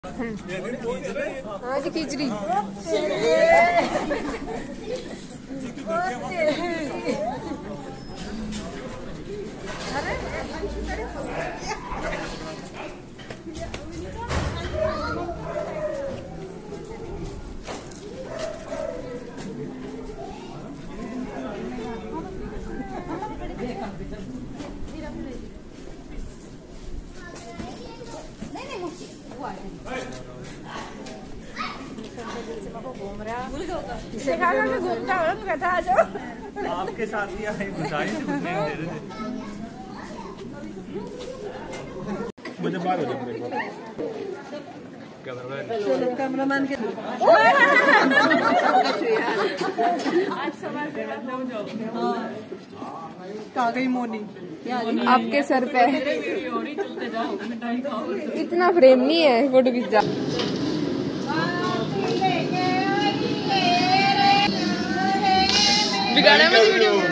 आज खिचड़ी घूमता कथा जो आपके साथ ही आए बुझाई से घूमने दे रहे थे। मुझे बात हो जाए कैमरामैन के गई मोनी आपके सर पे इतना फ्रेम नहीं है फोटो खींचा। बिगाड़ा मैं वीडियो